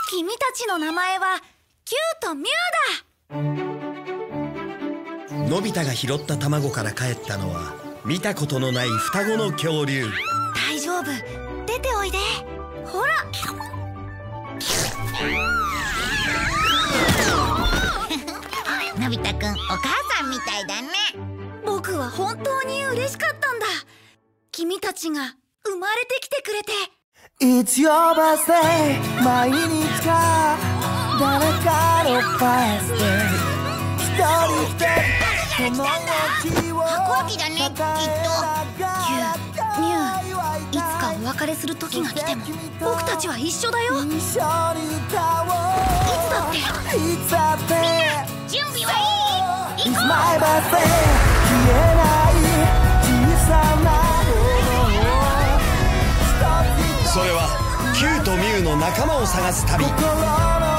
君たちの名前はキューとミューだ。 のび太が拾った卵から帰ったのは見たことのない双子の恐竜。 大丈夫、出ておいで。ほらのび太くん、お母さんみたいだね。 僕は本当に嬉しかったんだ。君たちが生まれてきてくれて。 It's your birthday 毎日か誰かのバースデー一人でこの日を飛行機だね、きっと。 キュー、ミュー、いつかお別れする時が来ても僕たちは一緒だよ。いつだって。 準備はいい？行 It's こう。 my birthday 消えない小さなそれはキューとミューの仲間を探す旅。 心の